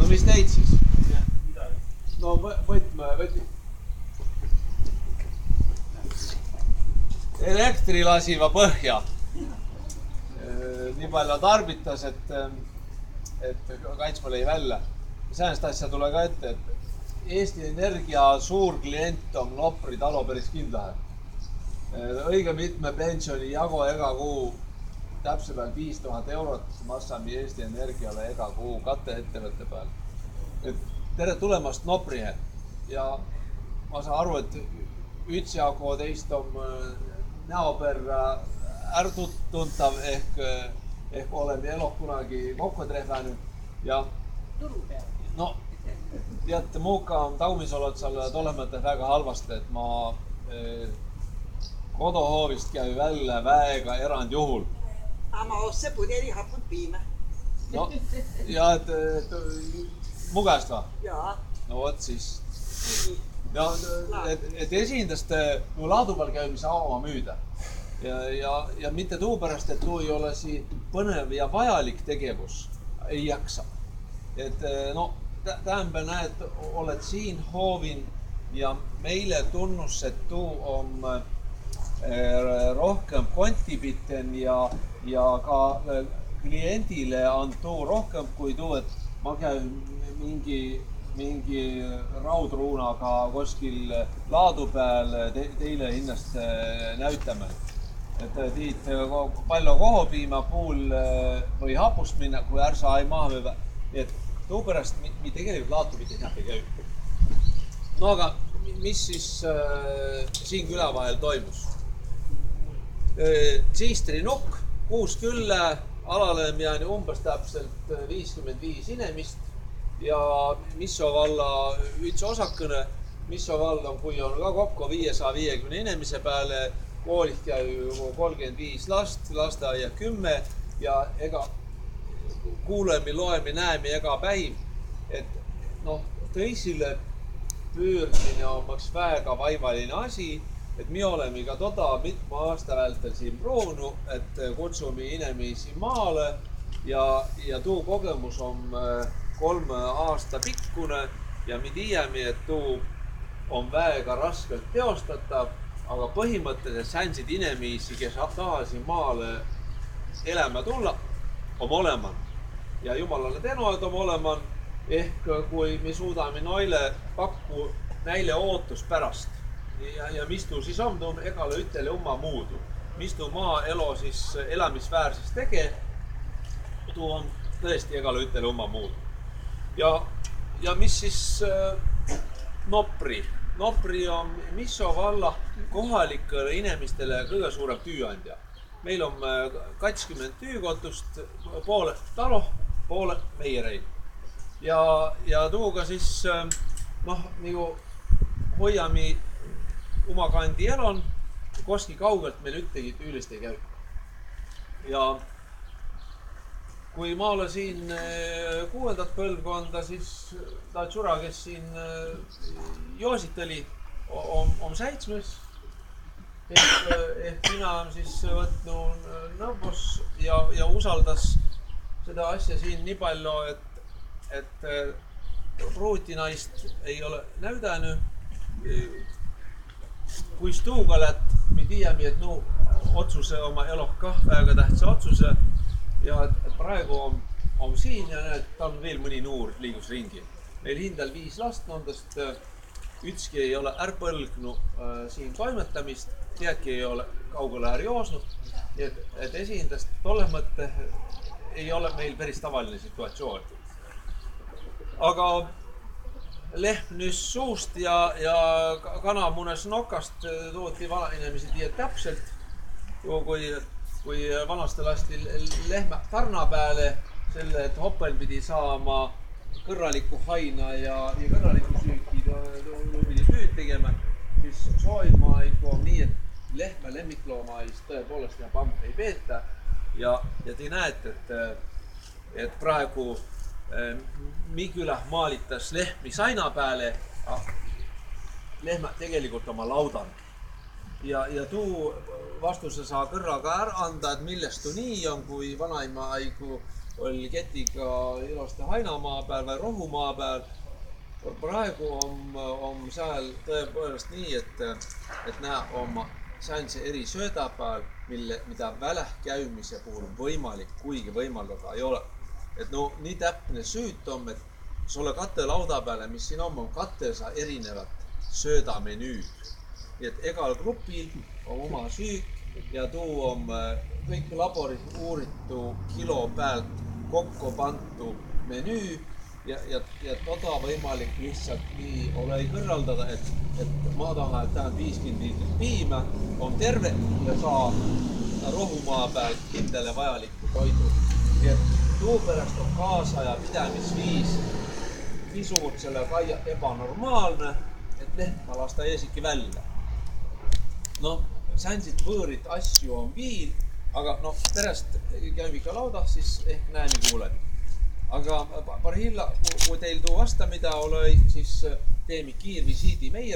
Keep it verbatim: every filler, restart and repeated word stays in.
no mis teid siis? No võtme, võtme. Elektri lasiva põhja. Nii palju tarbitas, et, et kaitsma lõi välja. Säännest asja tule ka ette, et Eesti Energia suur klient on Nopri talo päris kindlahe. Õige mitme pensioni jagu ega kuu täpse peal viis tuhat eurot massami Eesti Energiale ega kuu katte ettevõtte peal. Et tere tulemast Noprihe ja ma saan aru, et üks jagu teist on näoperra ärtuntav ehk, ehk oleme eloh kunagi kokku trehvänud ja no teate, muuka on taumisolotsalle tolemata väga halvasti, et ma eh, koduhoovist käy välja väega erandjuhul. Ama ossa pudeli haput piima. No, ja et, et mu käest va? Jaa. No vot siis. Ja, et, et esindaste no, laadu peal käimise oma müüda. Ja, ja, ja mitte tuu pärast, et tuu ei ole siin põnev ja vajalik tegevus. Ei jaksa. Et no, tähembe näed, oled siin hoovin ja meile tunnus, et tuu on rohkem kontipitten ja, ja ka kliendile on tuu rohkem kui tuu, et ma käin mingi, mingi raudruunaga kuskil laadu peal te, teile hinnast näütame. Et tiid palju kohopiima puul või hapust minna, kui ärsa ei maha või. Et tuu pärast mi tegelikult laatu mitte head ei käi. No aga mis siis äh, siin küla vahel toimus? Tsiistri nukk, kuus külle, alalõim jääni umbes täpselt viiskümmend viis inemist ja Misso valla üks osakõne. Misso valla on, kui on ka kokku viiesaja viiekümne inimese peale, koolist käib kolmkümmend viis last, lasteaia kümme ja ega kuulemi, loemi, näemi ega päiv. Et noh, tõisile pöördmine on maks väga vaivaline asi. Et me oleme ka toda mitme aasta vältel siin proonu, et kutsumi inimesi maale ja, ja tuu kogemus on kolme aasta pikkune ja me tiiame, et tuu on väga raskelt teostatav, aga põhimõtteliselt säänsid inimesi, kes tahasid maale eläma tulla, on olema. Ja jumalale tänu, et on olema, ehk kui me suudame noile pakku näile ootus pärast. Ja, ja mis tuu siis on, tuu on egale ütele oma muudu. Mis tuu maa elo siis elamisväärses tege, tuu on tõesti egale ütele oma muudu. Ja, ja mis siis äh, Nopri? Nopri on Misso valla kohalikele inimestele kõige suurem tüüandja. Meil on kakskümmend tüükotust, poole talo, poole meiereid. Ja, ja tuuga siis äh, noh, nagu hoiami oma kandi elon, koski kaugelt meil ühtegi üülist ei käi. Ja kui ma olen siin kuuendat põlvkonda, siis ta tsura, kes siin joosit oli, on, on seitsmes. Ehk, ehk mina on siis võtnud nõvus ja, ja usaldas seda asja siin nii palju, et, et pruutinaist ei ole näüdänu. Kui stuugale, et me tiiame, et no otsuse oma eloh kah väga tähtsa otsuse ja et praegu on, on siin ja näed, ta on veel mõni nuur liigus ringi. Meil hindal viis last nendest, ütski ei ole ärpõlgnu äh, siin toimetamist, teadki ei ole kaugele är joosnud, nii et, et esindast tolle mõtte ei ole meil päris tavaline situatsioon. Aga lehm nüs suust ja, ja kanamunes nokast tooti vana inimesi tiied täpselt. Kui, kui vanasti lasti lehmä tarna peale selle, et hoppel pidi saama kõrraliku haina ja, ja kõrraliku süüki pidi tööd tegema, siis soojimaiku on nii, et lehmä lemmikloomais tõepoolest ja pamp ei peeta. Ja, ja te näete, et, et praegu Mikülah maalitas lehmi saina peale, lehmä tegelikult oma laudan. Ja, ja tuu vastuse saa kõrraga ära anda, et millest tuu nii on, kui vanaima aigu oli ketiga ilusti hainamaa peal või rohumaa peal. Praegu on, on seal tõepoolest nii, et, et näe oma säänse eri sööda peal, mille, mida välähkäimise puhul võimalik, kuigi võimaldada ei ole. Et no nii täpne süüt on, et sulle kattelauda peale, mis siin on, on kattesa erinevat söödamenüüd. Nii et egal grupil on oma süük ja tuu on kõik laboris uuritu kilo pealt kokku pantu menüü ja, ja, ja toda võimalik lihtsalt nii ole kõrraldada, et, et ma tahan, et tähendab viiskümmend liitrit piima, on terve ja saa rohumaa peal kindele vajalikku toidu. Nii et tuu pärast on kaasaja pidamisviis visuutsele kaia ebanormaalne, et lehma lasta eesiki välja. No, säänsid võõrit asju on viil, aga no, pärast käib ikka lauda, siis ehk näemi kuulemi. Aga Parhilla, kui teil tuu vasta, mida ole, siis teemi kiirvisiidi meie